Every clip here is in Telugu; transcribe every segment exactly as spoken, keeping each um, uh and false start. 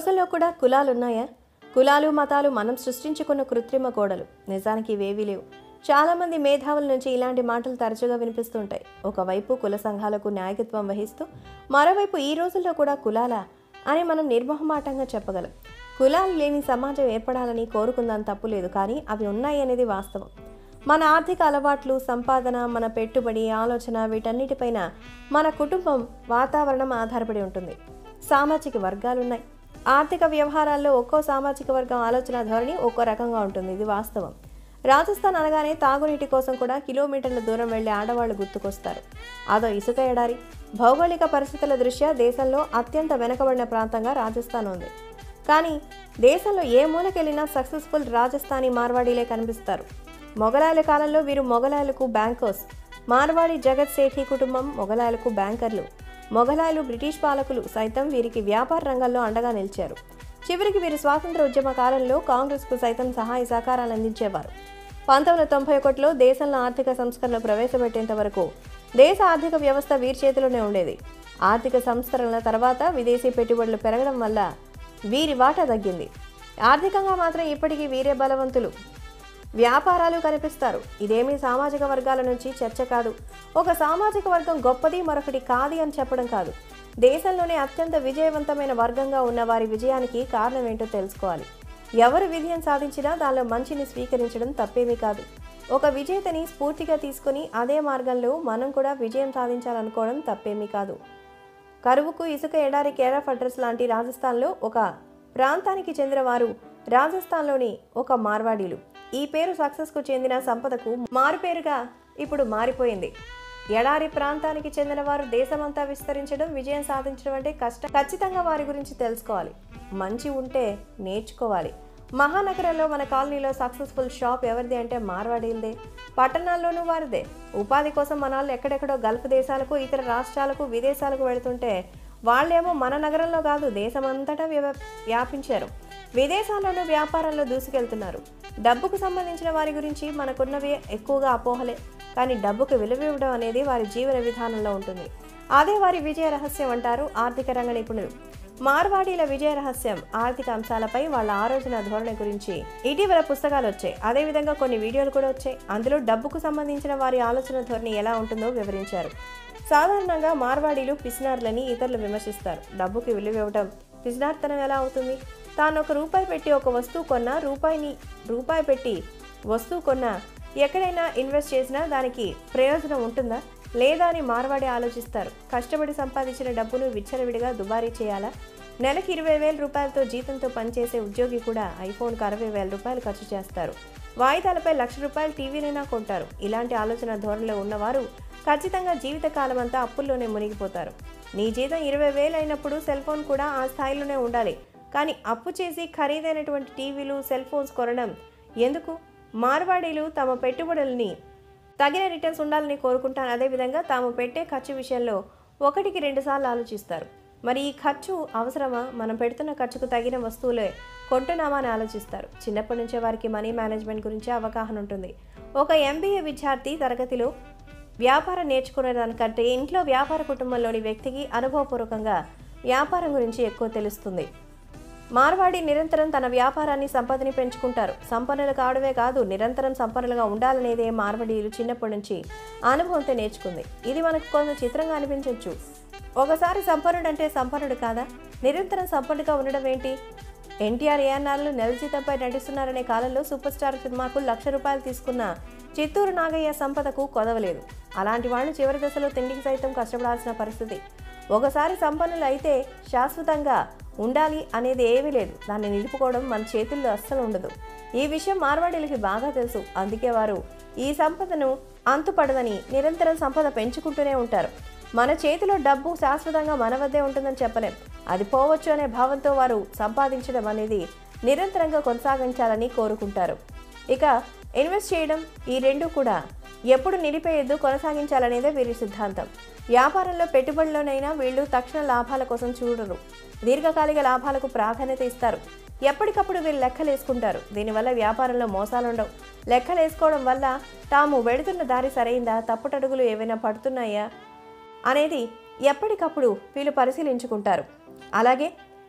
రోజుల్లో కూడా కులాలున్నాయా? కులాలు మతాలు మనం సృష్టించుకున్న కృత్రిమ గోడలు. నిజానికి ఇవేవీ లేవు. చాలామంది మేధావుల నుంచి ఇలాంటి మాటలు తరచుగా వినిపిస్తుంటాయి. ఒకవైపు కుల సంఘాలకు నాయకత్వం వహిస్తూ, మరోవైపు ఈ రోజుల్లో కూడా కులాలా అని మనం నిర్మోహమాటంగా చెప్పగలం. కులాలు లేని సమాజం ఏర్పడాలని కోరుకుందాం తప్పులేదు, కానీ అవి ఉన్నాయి అనేది వాస్తవం. మన ఆర్థిక అలవాట్లు, సంపాదన, మన పెట్టుబడి, ఆలోచన వీటన్నిటిపైన మన కుటుంబం, వాతావరణం ఆధారపడి ఉంటుంది. సామాజిక వర్గాలున్నాయి. ఆర్థిక వ్యవహారాల్లో ఒక్కో సామాజిక వర్గం ఆలోచన ధోరణి ఒక్కో రకంగా ఉంటుంది. ఇది వాస్తవం. రాజస్థాన్ అనగానే తాగునీటి కోసం కూడా కిలోమీటర్ల దూరం వెళ్లే ఆడవాళ్లు గుర్తుకొస్తారు. అదో ఇసుక ఎడారి. భౌగోళిక పరిస్థితుల దృష్ట్యా దేశంలో అత్యంత వెనుకబడిన ప్రాంతంగా రాజస్థాన్ ఉంది. కానీ దేశంలో ఏ మూలకెళ్లినా సక్సెస్ఫుల్ రాజస్థానీ మార్వాడీలే కనిపిస్తారు. మొఘలాయల కాలంలో వీరు మొఘలాయలకు బ్యాంకర్స్. మార్వాడి జగత్ సేఠీ కుటుంబం మొఘలాయలకు బ్యాంకర్లు. మొఘలాయలు బ్రిటిష్ పాలకులు సైతం వీరికి వ్యాపార రంగంలో అండగా నిలిచారు. చివరికి వీరు స్వాతంత్ర ఉద్యమ కాలంలో కాంగ్రెస్కు సైతం సహాయ సహకారాలు అందించేవారు. పంతొమ్మిది వందల తొంభై ఒకటిలో దేశంలో ఆర్థిక సంస్కరణలు ప్రవేశపెట్టేంత వరకు దేశ ఆర్థిక వ్యవస్థ వీరి చేతిలోనే ఉండేది. ఆర్థిక సంస్కరణల తర్వాత విదేశీ పెట్టుబడులు పెరగడం వల్ల వీరి వాటా తగ్గింది. ఆర్థికంగా మాత్రం ఇప్పటికీ వీరే బలవంతులు. వ్యాపారాలు కనిపిస్తారు. ఇదేమీ సామాజిక వర్గాల నుంచి చర్చ కాదు. ఒక సామాజిక వర్గం గొప్పది, మరొకటి కాది అని చెప్పడం కాదు. దేశంలోనే అత్యంత విజయవంతమైన వర్గంగా ఉన్న వారి విజయానికి కారణం ఏంటో తెలుసుకోవాలి. ఎవరు విజయం సాధించినా దానిలో మంచిని స్వీకరించడం తప్పేమీ కాదు. ఒక విజేతని స్ఫూర్తిగా తీసుకుని అదే మార్గంలో మనం కూడా విజయం సాధించాలనుకోవడం తప్పేమీ కాదు. కరువుకు, ఇసుక ఎడారి, కేర్ ఆఫ్ అడ్రస్ లాంటి రాజస్థాన్లో ఒక ప్రాంతానికి చెందిన వారు రాజస్థాన్లోని ఒక మార్వాడీలు. ఈ పేరు సక్సెస్కు చెందిన సంపదకు మారుపేరుగా ఇప్పుడు మారిపోయింది. ఎడారి ప్రాంతానికి చెందిన వారు దేశమంతా విస్తరించడం, విజయం సాధించడం అంటే కష్టం. ఖచ్చితంగా వారి గురించి తెలుసుకోవాలి. మంచి ఉంటే నేర్చుకోవాలి. మహానగరంలో మన కాలనీలో సక్సెస్ఫుల్ షాప్ ఎవరిది అంటే మార్వాడీలదే. పట్టణాల్లోనూ వారిదే. ఉపాధి కోసం మన వాళ్ళు ఎక్కడెక్కడో గల్ఫ్ దేశాలకు, ఇతర రాష్ట్రాలకు, విదేశాలకు వెళుతుంటే వాళ్ళేమో మన నగరంలో కాదు దేశమంతటా వ్యాపించారు. విదేశాల్లోనూ వ్యాపారంలో దూసుకెళ్తున్నారు. డబ్బుకు సంబంధించిన వారి గురించి మనకున్నవి ఎక్కువగా అపోహలే. కానీ డబ్బుకు విలువ ఇవ్వడం అనేది వారి జీవన విధానంలో ఉంటుంది. అదే వారి విజయ రహస్యం అంటారు ఆర్థిక రంగ నిపుణులు. మార్వాడీల విజయ రహస్యం ఆర్థిక అంశాలపై వాళ్ళ ఆలోచన ధోరణి గురించి ఇటీవల పుస్తకాలు వచ్చాయి. అదేవిధంగా కొన్ని వీడియోలు కూడా వచ్చాయి. అందులో డబ్బుకు సంబంధించిన వారి ఆలోచన ధోరణి ఎలా ఉంటుందో వివరించారు. సాధారణంగా మార్వాడీలు పిసినార్లని ఇతరులు విమర్శిస్తారు. డబ్బుకి విలువ ఇవ్వడం పిసినార్తనం ఎలా అవుతుంది? తాను ఒక రూపాయి పెట్టి ఒక వస్తువు కొన్నా, రూపాయిని రూపాయి పెట్టి వస్తువు కొన్నా, ఎక్కడైనా ఇన్వెస్ట్ చేసినా దానికి ప్రయోజనం ఉంటుందా లేదా అని మార్వాడి ఆలోచిస్తారు. కష్టపడి సంపాదించిన డబ్బును విచ్చలవిడిగా దుబారీ చేయాలా? నెలకి ఇరవై వేల రూపాయలతో జీతంతో పనిచేసే ఉద్యోగి కూడా ఐఫోన్కి అరవై వేల రూపాయలు ఖర్చు చేస్తారు. వాయిదాలపై లక్ష రూపాయలు టీవీనైనా కొంటారు. ఇలాంటి ఆలోచన ధోరణిలో ఉన్నవారు ఖచ్చితంగా జీవితకాలం అంతా అప్పుల్లోనే మునిగిపోతారు. నీ జీతం ఇరవై వేలు అయినప్పుడు సెల్ ఫోన్ కూడా ఆ స్థాయిలోనే ఉండాలి. కానీ అప్పు చేసి ఖరీదైనటువంటి టీవీలు, సెల్ ఫోన్స్ కొనడం ఎందుకు? మార్వాడీలు తమ పెట్టుబడుల్ని తగిన రిటర్న్స్ ఉండాలని కోరుకుంటారు. అదేవిధంగా తాము పెట్టే ఖర్చు విషయంలో ఒకటికి రెండు సార్లు ఆలోచిస్తారు. మరి ఈ ఖర్చు అవసరమా? మనం పెడుతున్న ఖర్చుకు తగిన వస్తువులే కొంటున్నామా అని ఆలోచిస్తారు. చిన్నప్పటి నుంచే వారికి మనీ మేనేజ్మెంట్ గురించి అవగాహన ఉంటుంది. ఒక ఎంబీఏ విద్యార్థి తరగతిలో వ్యాపారం నేర్చుకునే దానికంటే ఇంట్లో వ్యాపార కుటుంబంలోని వ్యక్తికి అనుభవపూర్వకంగా వ్యాపారం గురించి ఎక్కువ తెలుస్తుంది. మార్వాడి నిరంతరం తన వ్యాపారాన్ని, సంపదని పెంచుకుంటారు. సంపన్నులు కావడమే కాదు, నిరంతరం సంపన్నులుగా ఉండాలనేదే మార్వాడీలు చిన్నప్పటి నుంచి అనుభవంతో నేర్చుకుంది. ఇది మనకు కొంత చిత్రంగా అనిపించవచ్చు. ఒకసారి సంపన్నుడు అంటే సంపన్నుడు కాదా? నిరంతరం సంపన్నుగా ఉండడం ఏంటి? ఎన్టీఆర్, ఏఎన్ఆర్లు నెల జీతంపై నటిస్తున్నారనే కాలంలో సూపర్ స్టార్ సినిమాకు లక్ష రూపాయలు తీసుకున్న చిత్తూరు నాగయ్య సంపదకు కొదవలేదు. అలాంటి వాళ్ళు చివరి దశలో తిండికి సైతం కష్టపడాల్సిన పరిస్థితి. ఒకసారి సంపన్నులు అయితే శాశ్వతంగా ఉండాలి అనేది ఏమీ లేదు. దాన్ని నిలుపుకోవడం మన చేతుల్లో అస్సలు ఉండదు. ఈ విషయం మార్వాడీలకి బాగా తెలుసు. అందుకే వారు ఈ సంపదను అంతుపడదని నిరంతరం సంపద పెంచుకుంటూనే ఉంటారు. మన చేతిలో డబ్బు శాశ్వతంగా మన వద్దే ఉంటుందని చెప్పలేం. అది పోవచ్చు అనే భావంతో వారు సంపాదించడం అనేది నిరంతరంగా కొనసాగించాలని కోరుకుంటారు. ఇక ఇన్వెస్ట్ చేయడం, ఈ రెండు కూడా ఎప్పుడు నిలిపేయద్దు, కొనసాగించాలనేదే వీరి సిద్ధాంతం. వ్యాపారంలో పెట్టుబడిలోనైనా వీళ్ళు తక్షణ లాభాల కోసం చూడరు. దీర్ఘకాలిక లాభాలకు ప్రాధాన్యత ఇస్తారు. ఎప్పటికప్పుడు వీళ్ళు లెక్కలు వేసుకుంటారు. దీనివల్ల వ్యాపారంలో మోసాలుండవు. లెక్కలు వేసుకోవడం వల్ల తాము వెడుతున్న దారి సరైందా, తప్పుటడుగులు ఏవైనా పడుతున్నాయా అనేది ఎప్పటికప్పుడు వీళ్ళు పరిశీలించుకుంటారు. అలాగే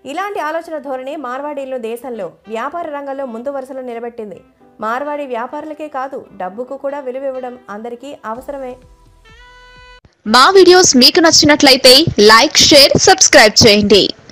ఇలాంటి ఆలోచన ధోరణి మార్వాడీలను దేశంలో వ్యాపార రంగంలో ముందు వరుసలో నిలబెట్టింది. మార్వాడి వ్యాపారులకే కాదు, డబ్బుకు కూడా విలువ ఇవ్వడం అందరికీ అవసరమే. మా వీడియోస్ మీకు నచ్చినట్లయితే లైక్, షేర్, సబ్స్క్రైబ్ చేయండి.